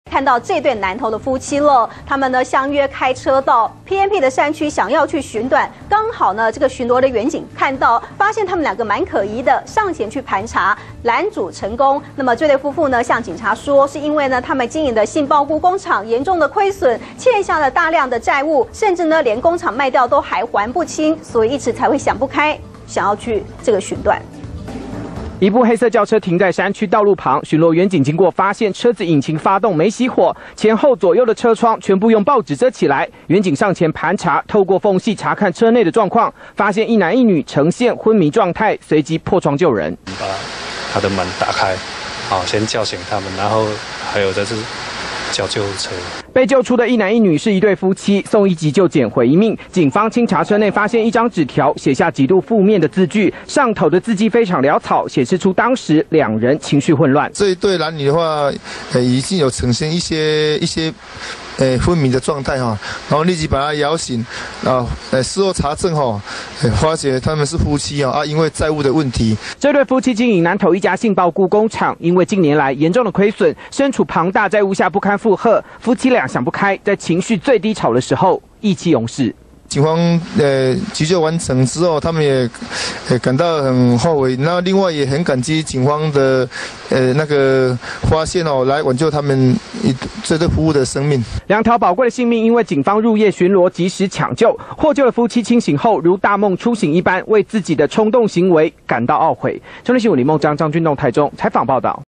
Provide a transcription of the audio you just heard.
看到这对南投的夫妻了，他们呢相约开车到偏僻的山区，想要去寻短。刚好呢，这个巡逻的员警看到，发现他们两个蛮可疑的，上前去盘查，拦阻成功。那么这对夫妇呢，向警察说，是因为呢他们经营的杏鲍菇工厂严重的亏损，欠下了大量的债务，甚至呢连工厂卖掉都还还不清，所以一直才会想不开，想要去这个寻短。 一部黑色轿车停在山区道路旁，巡逻员警经过发现车子引擎发动没熄火，前后左右的车窗全部用报纸遮起来。员警上前盘查，透过缝隙查看车内的状况，发现一男一女呈现昏迷状态，随即破窗救人。 把他的门打开，好，先叫醒他们，然后还有就是叫救护车。 被救出的一男一女是一对夫妻，送医急救捡回一命。警方清查车内发现一张纸条，写下极度负面的字句，上头的字迹非常潦草，显示出当时两人情绪混乱。 这一对男女的话，已经有呈现一些昏迷的状态哈，然后立即把他摇醒，事后查证哈，发觉他们是夫妻因为债务的问题。 这对夫妻经营南投一家杏鲍菇工厂，因为近年来严重的亏损，身处庞大债务下不堪负荷，夫妻俩想不开，在情绪最低潮的时候意气用事。 警方急救完成之后，他们也感到很后悔。那另外也很感激警方的那个发现来挽救他们这对夫妇的生命。 两条宝贵的性命，因为警方入夜巡逻及时抢救，获救的夫妻清醒后如大梦初醒一般，为自己的冲动行为感到懊悔。中天新闻李梦章、张君栋台中采访报道。